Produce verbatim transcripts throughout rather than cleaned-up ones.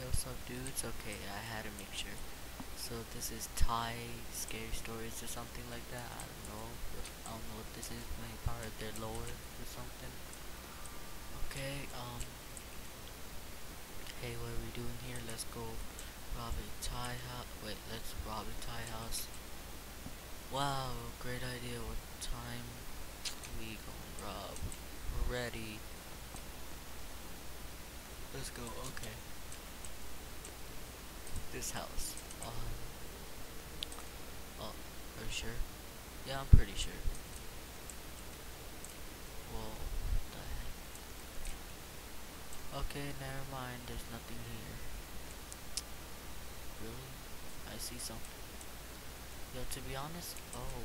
what's up, dudes? Okay, I had to make sure. So this is Thai scary stories or something like that. I don't know. I don't know what this is. Maybe part of their lore or something. Okay. Um. Hey, what are we doing here? Let's go rob a Thai house. Wait, let's rob a Thai house. Wow, great idea. What time we gonna rob? We're ready. Let's go. Okay. This house. Um. Oh, are you sure? Yeah, I'm pretty sure. Whoa, what the heck? Okay, never mind, there's nothing here. Really? I see something. Yo, to be honest, oh.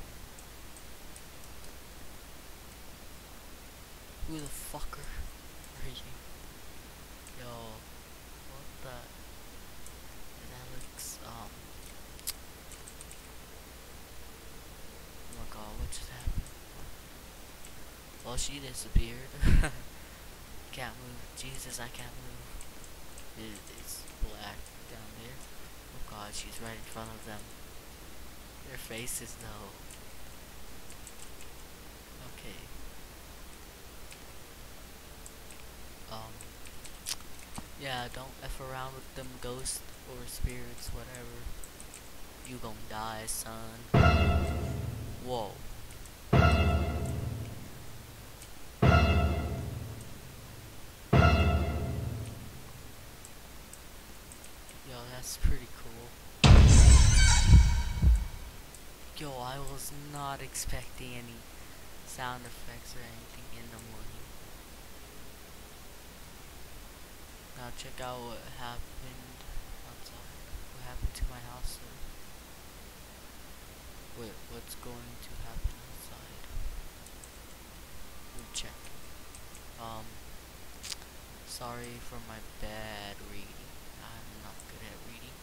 Who the fucker are you? Yo, what the? That looks, um. Oh my god, what just happened? Well, she disappeared. Can't move. Jesus, I can't move. It, it's black down there. Oh god, she's right in front of them. Their faces, though. Okay. Um. Yeah, don't F around with them ghosts or spirits, whatever. You gon' die, son. Whoa. Yo, that's pretty cool. Yo, I was not expecting any sound effects or anything in the morning. Now check out what happened outside. What happened to my house, sir? Wait, what's going to happen outside? We'll check. Um, sorry for my bad reading. I'm not good at reading.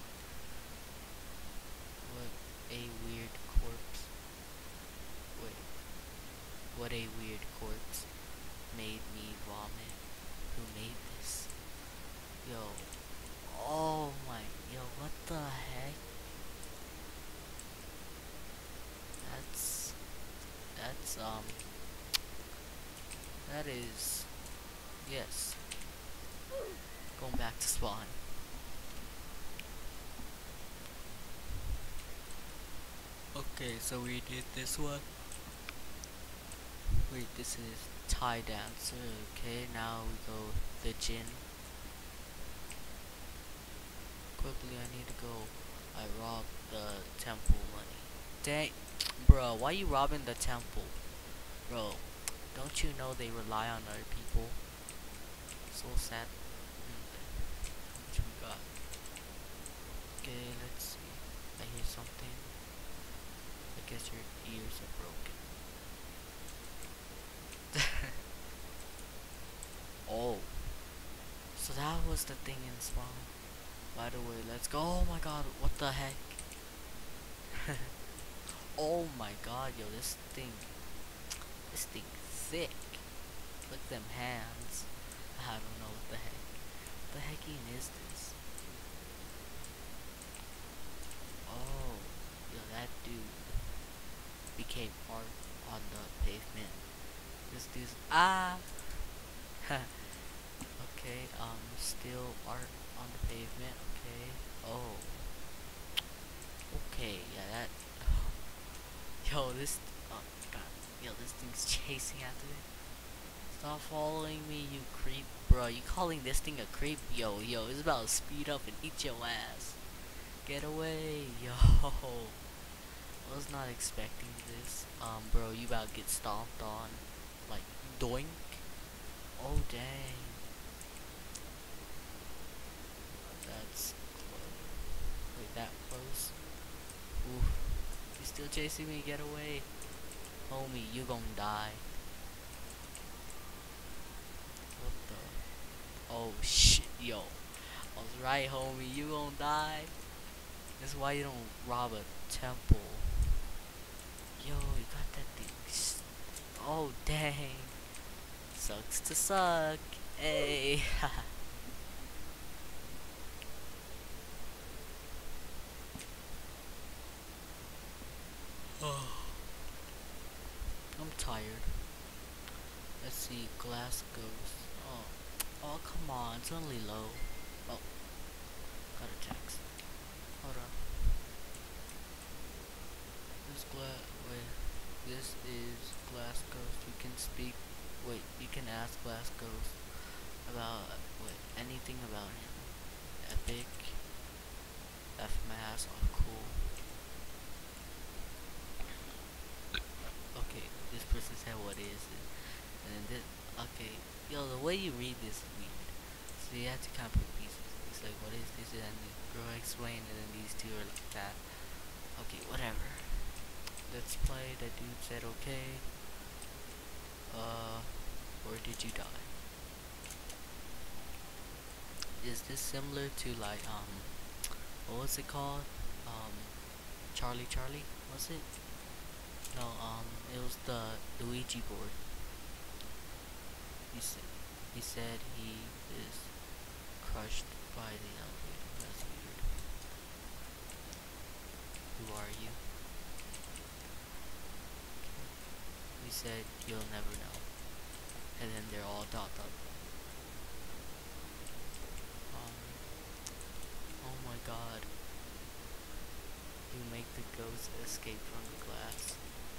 What a weird corpse. Wait. What a weird corpse. Made me vomit. Who made this? Yo. Oh my. Yo, what the heck? That's. That's, um. That is. Yes. Going back to spawn. Okay, so we did this one. Wait, this is Thai dancer. Okay, now we go the Jin. Quickly, I need to go. I robbed the temple money. Dang, bro, why you robbing the temple? Bro, don't you know they rely on other people? So sad. How much we got? Okay, let's see. I hear something. I guess your ears are broken. Oh, so that was the thing in spawn. By the way, let's go. Oh my god, what the heck? Oh my god, yo, this thing, this thing thick. Look at them hands. I don't know what the heck. What the heck even is this? Oh, yo, that dude became art on the pavement. This dude's ah. Okay, um, still art on the pavement. Okay. Oh. Okay, yeah, that. Yo, this. Oh god. Yo, this thing's chasing after me. Stop following me, you creep, bro. You calling this thing a creep? Yo, yo, it's about to speed up and eat your ass. Get away, yo. I was not expecting this. Um, bro, you about to get stomped on. Like, doink. Oh, dang. That's close. Wait, that close? Oof. He's still chasing me. Get away. Homie, you gon' die. What the? Oh, shit, yo. I was right, homie. You gon' die. That's why you don't rob a temple. Yo, you got that thing. Oh, dang. Sucks to suck. Hey. see, glass ghost. Oh, oh, come on, it's only low. Oh, got a text. Hold on. This glass. Wait, this is glass ghost. You can speak. Wait, you can ask glass ghost about wait anything about him. Epic. F my ass off. Cool. Okay, this person said what is it, and then this. Okay, yo, the way you read this is weird. So you have to kind of put pieces. It's like, what is this? And the girl explained, and then these two are like that. Okay, whatever. Let's play. The dude said okay. Uh, where did you die? Is this similar to like um, what was it called? Um, Charlie Charlie? Was it? No, um, it was the Luigi board. He said he said he is crushed by the elevator. That's weird. Who are you? Okay. He said you'll never know. And then they're all dot dot. Um. Oh my God. You make the ghost escape from the glass.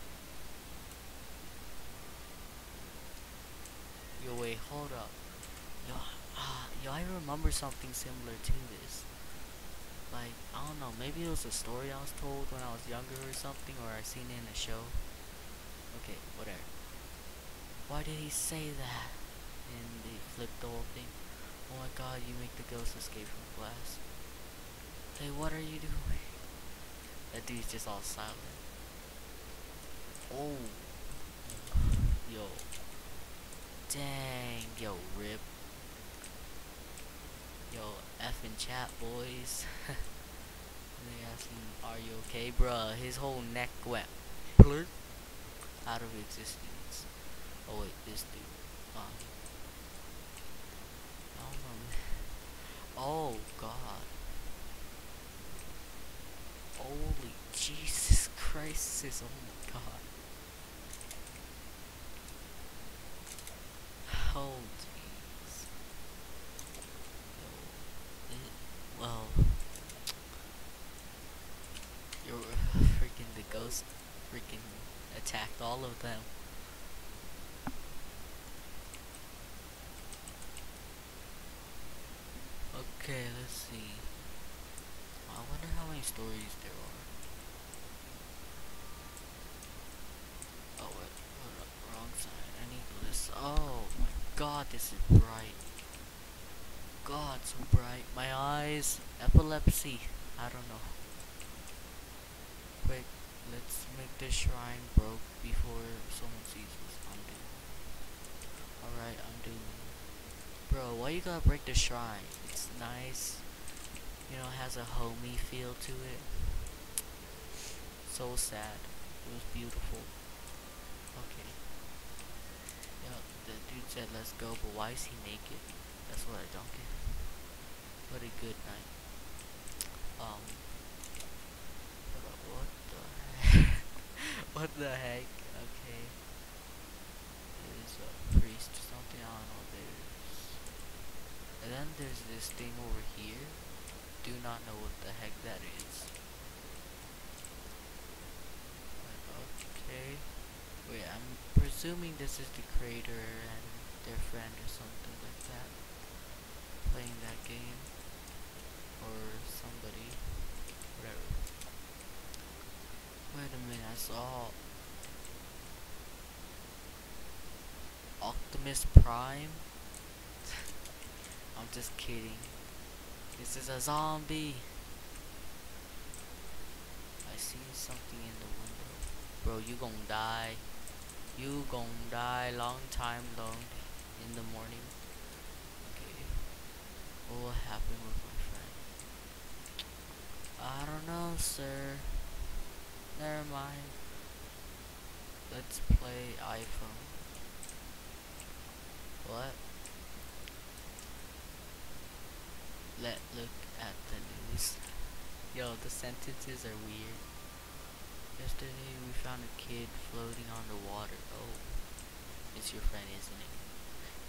Yo, wait, hold up. Yo, ah, yo, I remember something similar to this. Like, I don't know, maybe it was a story I was told when I was younger or something, or I seen it in a show. Okay, whatever. Why did he say that? And they flipped the whole thing. Oh my God, you make the ghost escape from the glass. Hey, what are you doing? That dude's just all silent. Oh. Yo. Dang, yo, rip. Yo, F in chat, boys. They asking, are you okay, bruh? His whole neck went blur out of existence. Oh wait, this dude. Um, I don't know, man. Oh God. Holy Jesus Christ, sis, oh my God. Oh jeez. Yo, it, well, you're freaking the ghost freaking attacked all of them. Okay, let's see. I wonder how many stories there are. Oh wait, hold up, wrong side. I need this. Oh my God, this is bright. God, so bright. My eyes, epilepsy. I don't know. Quick, let's make this shrine broke before someone sees us. I'm doomed. Alright, I'm doomed. Bro, why you gotta break the shrine? It's nice. You know, it has a homey feel to it. So sad. It was beautiful. Okay. Yeah, the dude said let's go, but why is he naked? That's what I don't get. What a good night. Um. What the heck? What the heck? Okay. There's a priest or something. I don't know. There's. And then there's this thing over here. Do not know what the heck that is. Okay. Wait, I'm presuming this is the creator and their friend or something like that. Playing that game. Or somebody. Whatever. Wait a minute, I saw Optimus Prime. I'm just kidding. This is a zombie. I see something in the window. Bro, you gon' die. You gon' die long time long in the morning. Okay. What will happen with my friend? I don't know, sir. Never mind. Let's play iPhone. What? Let look at the news. Yo, the sentences are weird. Yesterday we found a kid floating on the water. Oh, it's your friend, isn't it?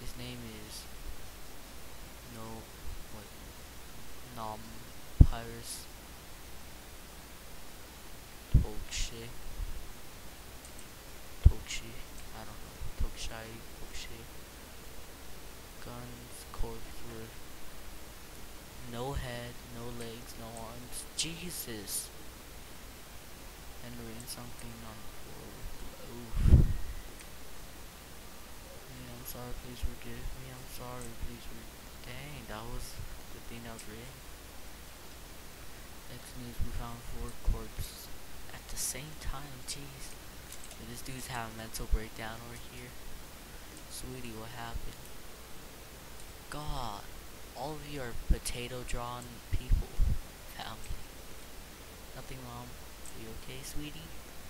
His name is no what Nom Pyrus Tokshe Tokshi. I don't know. Tokshai Tokshe. Guns, corpse, no head, no legs, no arms. Jesus. Entering something on the floor. Oof. Yeah, I'm sorry, please forgive me. I'm sorry, please forgive. Dang, that was the thing that was written. Next news, we found four corpses at the same time. Jeez. Did this dude's having a mental breakdown over here? Sweetie, what happened? God, all of you are potato drawn people. Family. Nothing wrong. Are you okay, sweetie?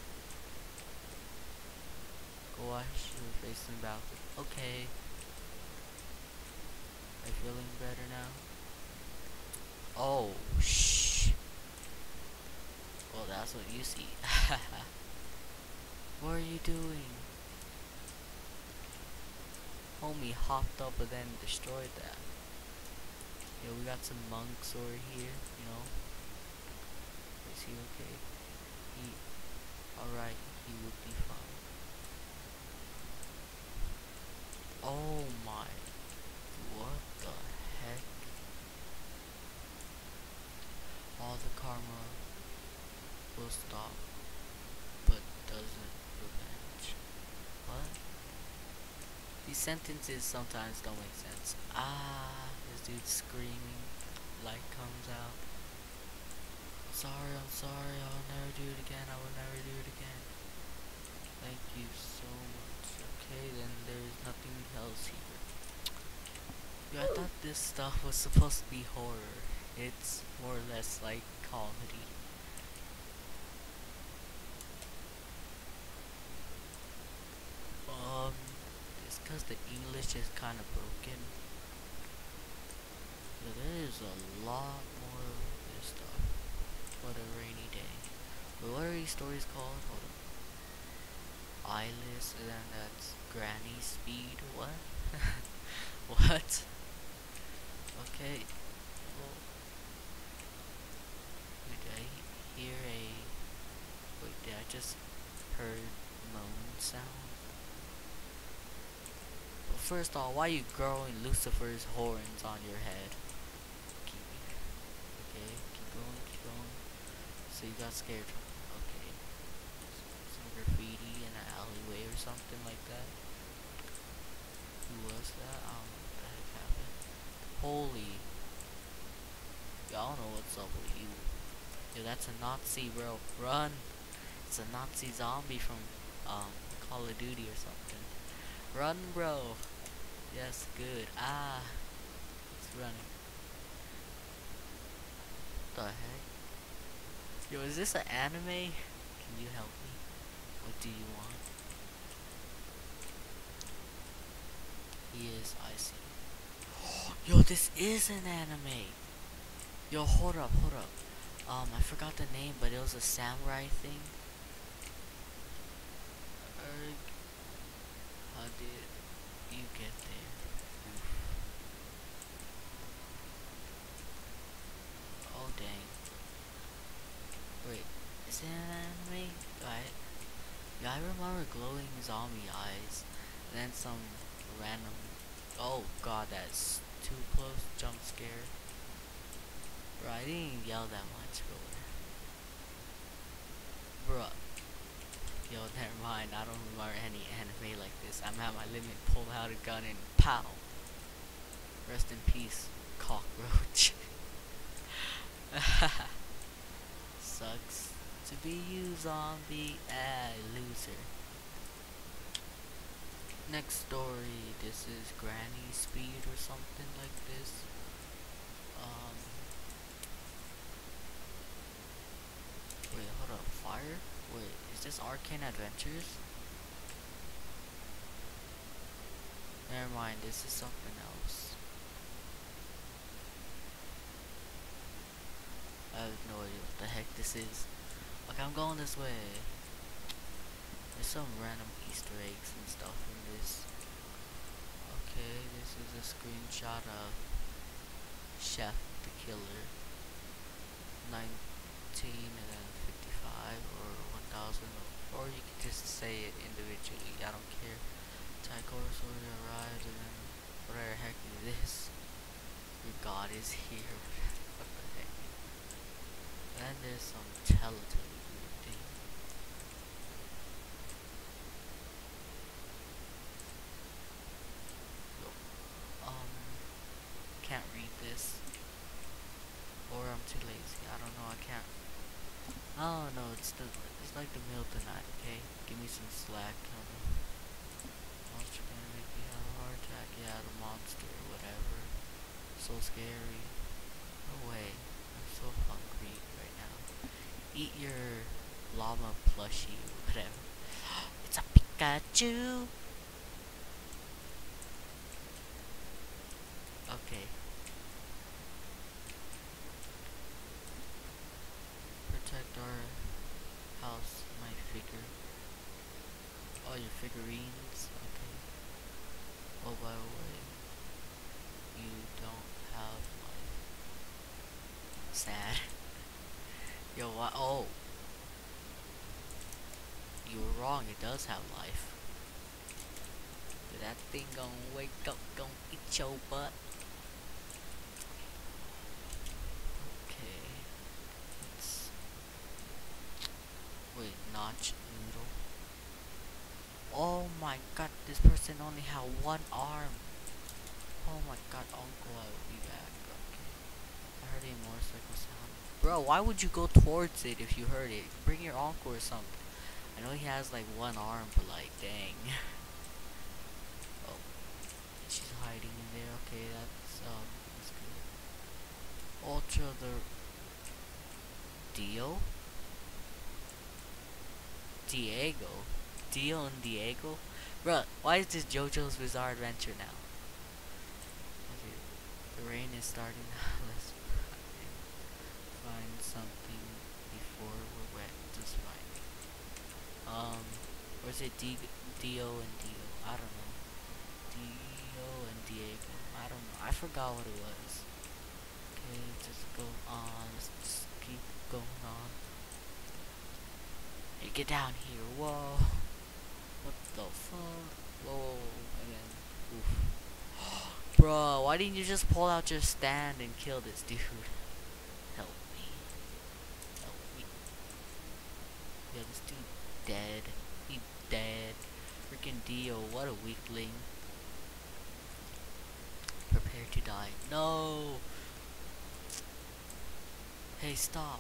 Go wash your face in the bathroom. Okay. Are you feeling better now? Oh, shh. Well, that's what you see. What are you doing? Homie hopped up and then destroyed that. Yo, we got some monks over here, you know. Is he okay? He, alright, he would be fine. Oh my, what the heck? All the karma will stop, but doesn't revenge. What? These sentences sometimes don't make sense. Ah, this dude's screaming. Light comes out. Sorry, I'm sorry. I will never do it again. I will never do it again. Thank you so much. Okay, then there's nothing else here. Yeah, I thought this stuff was supposed to be horror. It's more or less like comedy. Um, it's because the English is kind of broken. Yeah, there is a lot more of this stuff. What a rainy day. Wait, what are these stories called? Hold on. Eyeless, and then that's Granny Speed. What? What? Okay. Well, wait, did I hear a... Wait, did I just heard moan sound? Well, first off, why are you growing Lucifer's horns on your head? Keep, okay, keep going, keep going. So you got scared. Okay. Some graffiti in an alleyway or something like that. Who was that? I don't know what the heck happened. Holy. Yeah, I don't know what's up with you. Yo, that's a Nazi, bro. Run! It's a Nazi zombie from um Call of Duty or something. Run, bro! Yes, good. Ah! It's running. What the heck? Yo, is this an anime? Can you help me? What do you want? He is, I see. Yo, this is an anime! Yo, hold up, hold up. Um, I forgot the name, but it was a samurai thing. Erg. How did you get there? Oof. Oh, dang. Wait, is it an anime? Right? Yeah, I remember glowing zombie eyes. And then some random... Oh god, that's too close. Jump scare. Bro, I didn't yell that much, bro. Bruh. Yo, never mind. I don't remember any anime like this. I'm at my limit. Pull out a gun and pow. Rest in peace, cockroach. Sucks to be you, zombie. Ah, loser. Next story. This is Granny Speed or something like this. Um. Wait, hold up. Fire? Wait, is this Arcane Adventures? Never mind, this is something else. I have no idea what the heck this is. Okay, I'm going this way. There's some random Easter eggs and stuff in this. Okay, this is a screenshot of Chef the Killer. nineteen and then fifty-five or one thousand, or you can just say it individually. I don't care. Tychosaurus arrived and then whatever the heck is this? Your god is here. What the heck? And there's some Teletubby weird thing. Yo, um, can't read this. Or I'm too lazy. I don't know. I can't. Oh no, it's the it's like the middle of the night. Okay, give me some slack. Tell me. Monster gonna make me have a heart attack. Yeah, the monster or whatever. So scary. No way. I'm so hungry right now. Eat your llama plushie or whatever. It's a Pikachu. Okay. Protect our house, my figure. All your figurines. Okay. Oh, by the way, you don't have life. Sad. Yo, what? Oh. You were wrong, it does have life. That thing gonna wake up, gonna eat your butt. Okay. Let's... Wait, Notch Noodle. Oh my god, this person only had one arm. Oh my god, uncle, I will be back. Okay. I heard a motorcycle sound. Bro, why would you go towards it if you heard it? Bring your uncle or something. I know he has like one arm, but like, dang. Oh, she's hiding in there. Okay, that's um, that's good. Ultra the Dio, Diego, Dio and Diego. Bruh, why is this JoJo's Bizarre Adventure now? Okay, the rain is starting. Let's find something before we're wet. Just fine. Um, or is it D Dio and Dio? I don't know. Dio and Diego. I don't know. I forgot what it was. Okay, just go on. Let's just keep going on. Hey, get down here. Whoa. What the fuck? Whoa. And then, oof. Bro, why didn't you just pull out your stand and kill this dude? Help me. Help me. Yeah, this dude dead. He dead. Freaking Dio, what a weakling. Prepare to die. No! Hey, stop.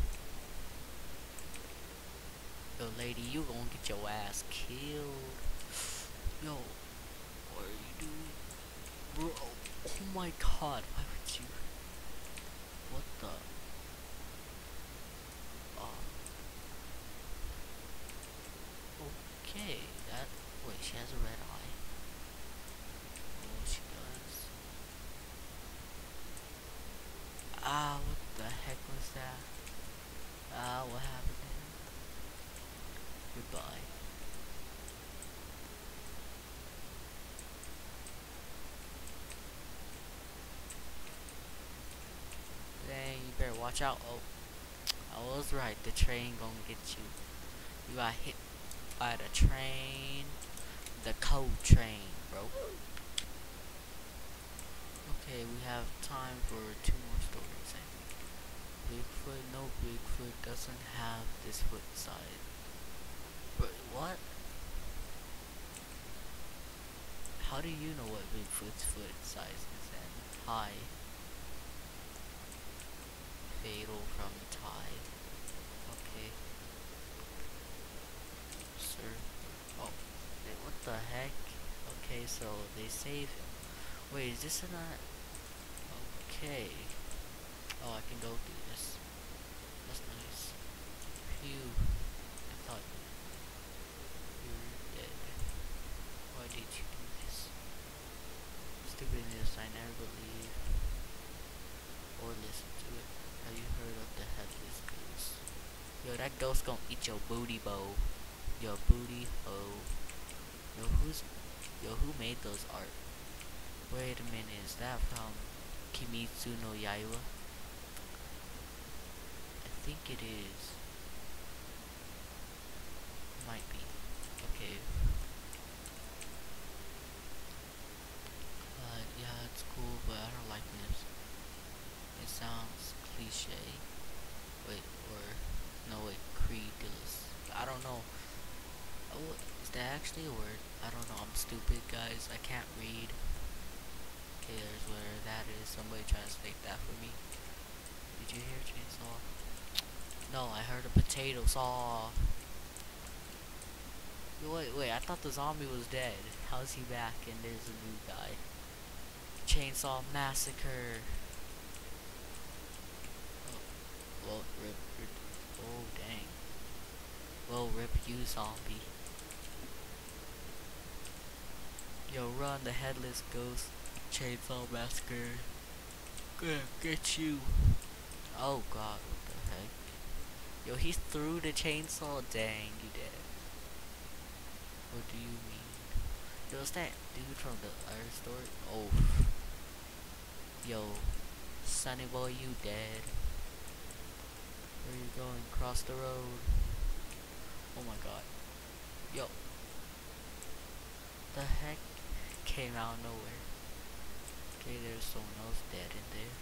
Yo, lady, you gonna get your ass killed. Yo, what are you doing? Bro, oh my god, why would you? What the? Oh. Okay, that, wait, she has a red eye. Oh, she does. Ah, what the heck was that? Ah, what happened there? Goodbye. Dang, you better watch out. Oh, I was right, the train gonna get you. You got hit by the train. The cold train, bro. Okay, we have time for two more stories, I think. Bigfoot, no, Bigfoot doesn't have this foot size. But what? How do you know what Bigfoot's foot size is and high? Fatal from tide. Okay. Sir. Oh, wait, what the heck? Okay, so they save him. Wait, is this not? Okay. Oh, I can go through this. That's nice. Phew. I thought you were dead. Why did you do this? Stupidness I never believe or listen to it. Have you heard of the headless goose? Yo, that ghost gonna eat your booty bow. Your booty ho. Yo, who's yo who made those art? Wait a minute, is that from Kimetsu no Yaiba? I think it is. Might be. Okay. Uh, yeah, it's cool, but I don't like this. It sounds cliche. Wait, or no, wait, creedless. I don't know. Oh, is that actually a word? I don't know. I'm stupid, guys. I can't read. Okay, there's where that is. Somebody translate that for me. Did you hear chainsaw? No, I heard a potato saw. Wait, wait. I thought the zombie was dead. How's he back? And there's a new guy. Chainsaw massacre. Oh, well, rip, rip. Oh, dang. Well, rip you, zombie. Yo, run the headless ghost. Chainsaw massacre. Gonna get you. Oh god, what the heck? Yo, he threw the chainsaw. Dang, you dead. What do you mean? Yo, is that dude from the other story? Oh. Yo, Sonny boy, you dead. Where you going? Cross the road. Oh my god. Yo. The heck? Came out of nowhere. Okay, there's someone else dead in there.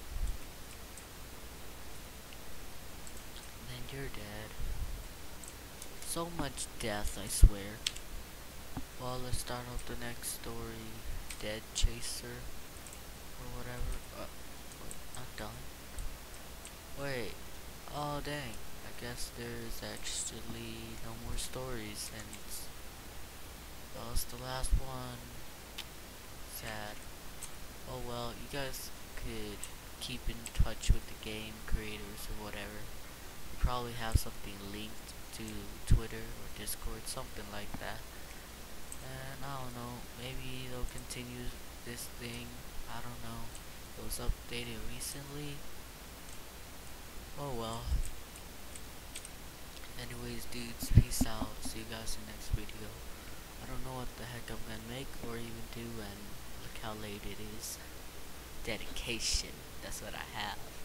And then you're dead. So much death, I swear. Well, let's start off the next story. Dead Chaser. Or whatever. Uh, wait, not done. Wait. Oh, dang. I guess there's actually no more stories. And it's, that was the last one. Sad. Oh well, you guys could keep in touch with the game creators or whatever. You probably have something linked to Twitter or Discord, something like that. And I don't know, maybe they'll continue this thing. I don't know. It was updated recently. Oh well. Anyways, dudes, peace out. See you guys in the next video. I don't know what the heck I'm gonna make or even do, and look how late it is. Dedication. That's what I have.